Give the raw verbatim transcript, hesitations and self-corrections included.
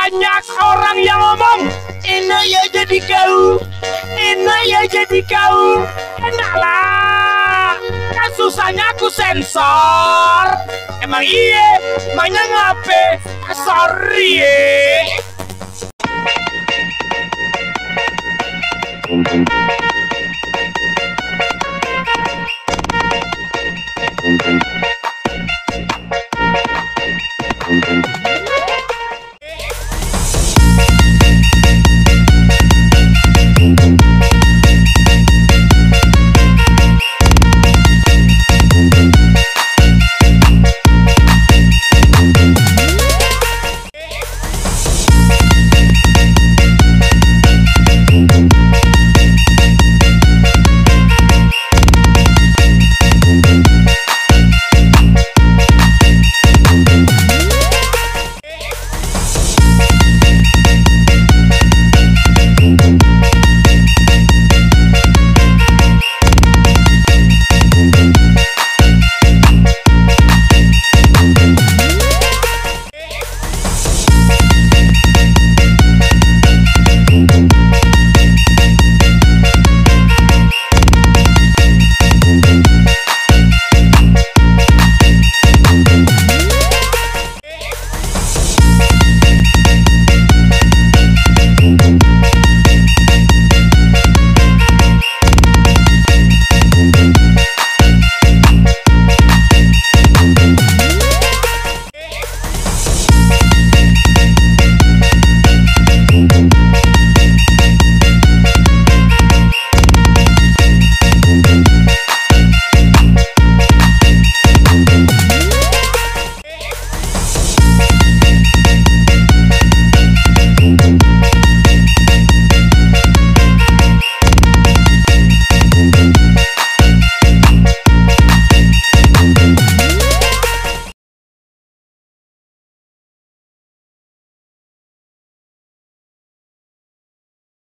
banyak orang yang ngomong, enak ya jadi kau, enak ya jadi kau. Enak lah, kan susahnya aku sensor. Emang iya, emangnya ngape? Sorry ya.